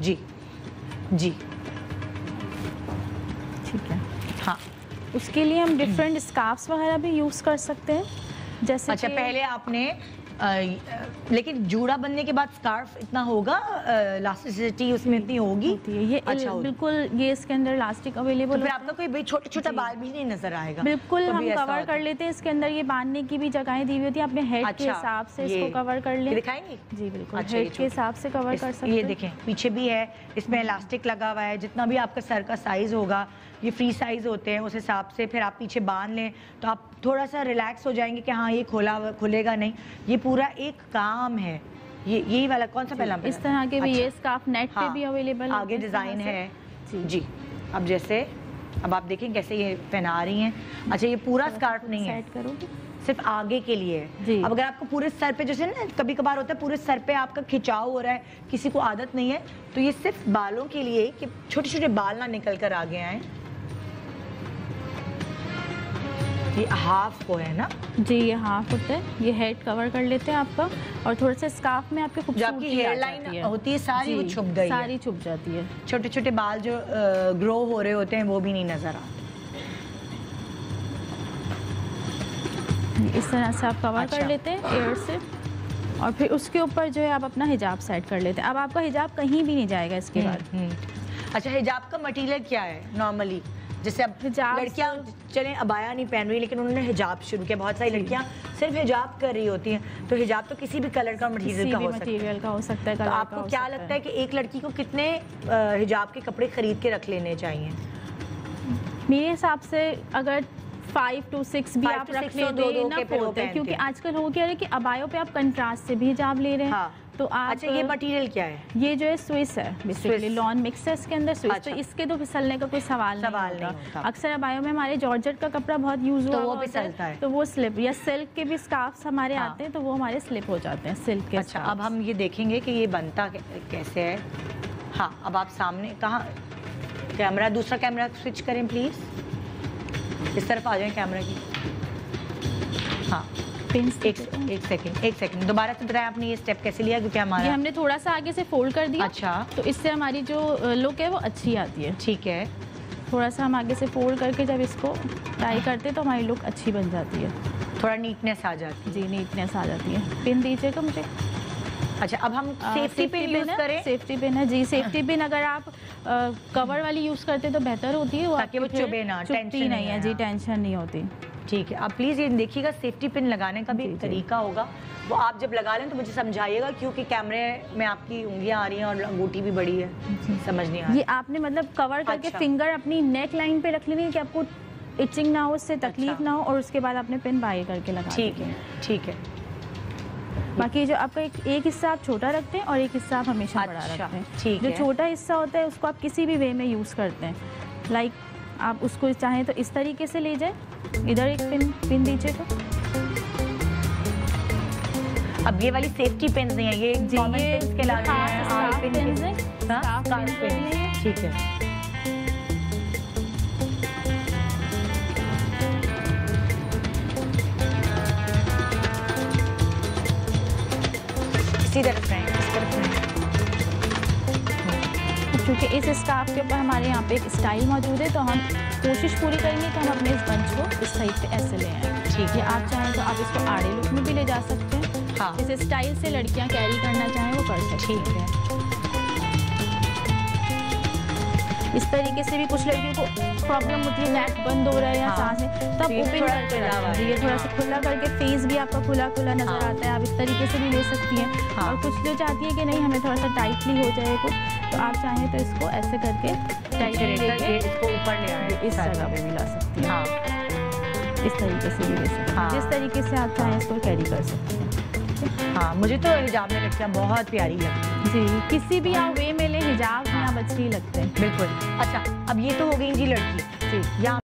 जी जी, ठीक है। हाँ। उसके लिए हम डिफरेंट स्कार्फ्स वगैरह भी यूज़ कर सकते हैं, जैसे अच्छा, पहले आपने लेकिन जूड़ा बनने के बाद स्कार्फ इतना होगा, इलास्टिसिटी उसमें इतनी होगी? होती है ये। अच्छा, बिल्कुल, ये इसके अंदर इलास्टिक अवेलेबल तो फिर आपका कोई भी छोटा छोटा बाल भी नहीं नजर आएगा? बिल्कुल, हम कवर कर लेते हैं। इसके अंदर ये बांधने की भी जगहें दी हुई होती है, अपने हेड के हिसाब से इसको कवर कर लें। दिखाएंगे? जी बिल्कुल, अच्छा, हेड के हिसाब से कवर कर सकते हैं। ये देखें, पीछे भी है, इसमें इलास्टिक लगा हुआ है। जितना भी आपका सर का साइज होगा, ये फ्री साइज होते हैं, उस हिसाब से फिर आप पीछे बांध लें तो आप थोड़ा सा रिलैक्स हो जाएंगे कि हाँ ये खुलेगा नहीं। ये पूरा एक काम है। ये यही वाला कौन सा पहला? इस तरह के भी ये स्कार्फ नेट पे भी अवेलेबल है, आगे डिजाइन है जी। अब जैसे अब आप देखें कैसे ये पहना रही हैं। अच्छा, ये पूरा स्कार्फ नहीं है, सेट करोगे, सिर्फ आगे के लिए है। अब अगर आपको पूरे सर पे, जैसे ना कभी कभार होता है पूरे सर पे आपका खिंचाव हो रहा है, किसी को आदत नहीं है, तो ये सिर्फ बालों के लिए कि छोटे छोटे बाल ना निकल कर आगे आए। ये हाफ को है ना? जी, ये हाफ होता है। ये हेड कवर कर लेते हैं आपका, और थोड़ा सा स्कार्फ में आपके खूबसूरती हेयर लाइन होती है सारी, वो छुप गई, सारी छुप जाती है। छोटे छोटे बाल जो ग्रो हो रहे होते हैं वो भी नहीं नजर आते। इस तरह से आप कवर कर लेते हैं एयर से, और फिर उसके ऊपर जो है आप अपना हिजाब सेट कर लेते हैं। अब आपका हिजाब कहीं भी नहीं जाएगा इसके बाद। अच्छा, हिजाब का मटेरियल क्या है नॉर्मली? जैसे अब लड़कियां चलें अबाया नहीं पहन रही, लेकिन उन्होंने हिजाब शुरू किया। बहुत सारी लड़कियां सिर्फ हिजाब कर रही होती हैं, तो हिजाब तो किसी भी कलर का मटेरियल का हो सकता है। तो आपको क्या लगता है कि एक लड़की को कितने हिजाब के कपड़े खरीद के रख लेने चाहिए? मेरे हिसाब से अगर 5 to 6 भी आप रख लें तो इनफ होता है, क्योंकि आजकल हो क्या है कि अबायों पे आप कंट्रास्ट से भी हिजाब ले रहे हैं। तो आप अच्छा, ये मटेरियल क्या है? ये जो है स्विस है, बेसिकली लॉन मिक्स है इसके अंदर, स्विस। तो इसके तो फिसलने का कोई सवाल नहीं होता। अक्सर अबायों में हमारे जॉर्जेट का कपड़ा बहुत यूज हुआ, तो वो फिसलता है, तो वो स्लिप, या सिल्क के भी स्कार्फ्स हमारे आते हैं, तो वो हमारे स्लिप हो जाते हैं सिल्क के। अच्छा, अब हम ये देखेंगे कि ये बनता कैसे है। हाँ, अब आप सामने कहाँ कैमरा, दूसरा कैमरा स्विच करें प्लीज, इस तरफ आ जाए कैमरा की। हाँ, एक सेकंड दोबारा से बताएं आपने ये स्टेप कैसे लिया? क्योंकि हमारा हमने थोड़ा सा आगे से फोल्ड कर दिया। अच्छा, तो इससे हमारी जो लुक है वो अच्छी आती है। ठीक है, थोड़ा सा हम आगे से फोल्ड करके जब इसको टाई करते हैं तो हमारी लुक अच्छी बन जाती है, थोड़ा नीटनेस आ जाती है। जी, नीटनेस आ जाती है। पिन दीजिएगा मुझे। अच्छा, अब हम सेफ्टी पिन यूज करें? सेफ्टी पिन है जी। सेफ्टी पिन अगर आप कवर वाली यूज करते तो बेहतर होती है, ताकि वो चुभे ना, टेंशन नहीं है जी, टेंशन नहीं होती। ठीक है, आप प्लीज ये देखिएगा, सेफ्टी पिन लगाने का भी तरीका होगा, वो आप जब लगा लें तो मुझे समझाइएगा, क्योंकि कैमरे में आपकी उंगलियां आ रही हैं और अंगूठी भी बड़ी है, समझ नहीं आ रहा। ये आपने मतलब कवर करके फिंगर अपनी नेक लाइन पे रख लेनी है कि आपको इचिंग ना हो, उससे तकलीफ ना हो, और उसके बाद आपने पिन बाई करके लगा। ठीक है, ठीक है। बाकी जो आपका एक हिस्सा आप छोटा रखते हैं और एक हिस्सा आप हमेशा बड़ा रखते हैं। ठीक जो है। छोटा हिस्सा होता है उसको आप किसी भी वे में यूज़ करते हैं, लाइक आप उसको चाहें तो इस तरीके से ले जाए, इधर एक पिन दीजिए। तो अब ये वाली सेफ्टी पिन नहीं है, ये कॉमन पिन के लाने हैं। ठीक है, क्योंकि इस स्कार्फ के ऊपर हमारे यहाँ पे एक स्टाइल मौजूद है, तो हम कोशिश पूरी करेंगे कि हम अपने इस बंच को इस साइड पे ऐसे ले आएं। ठीक है, आप चाहें तो आप इसको आड़े लुक में भी ले जा सकते हैं। हाँ, इस स्टाइल से लड़कियाँ कैरी करना चाहें वो कर सकती हैं। ठीक है, इस तरीके से भी कुछ लड़कियों को प्रॉब्लम होती है, नेक बंद हो रहा है या सांसें, तो आप ओपन करके रखें। ये थोड़ा सा खुला करके फेस भी आपका खुला खुला नजर आता है, आप इस तरीके से भी ले सकती हैं। और कुछ जो चाहती है कि नहीं हमें थोड़ा सा टाइटली हो जाए कुछ, तो आप चाहें तो इसको ऐसे करके टाइटली लेके इसको ऊपर ले आए, इस जगह पे भी ला सकती हैं। हाँ, इस तरीके से भी ले सकते हैं, जिस तरीके से आप चाहें इसको कैरी कर सकते हैं। हाँ, मुझे तो हिजाब में लड़कियाँ बहुत प्यारी लगती है जी, किसी भी आप वे में ले हिजाब में आप अच्छी लगते हैं। बिल्कुल। अच्छा, अब ये तो हो गई जी लड़की, ठीक, यहाँ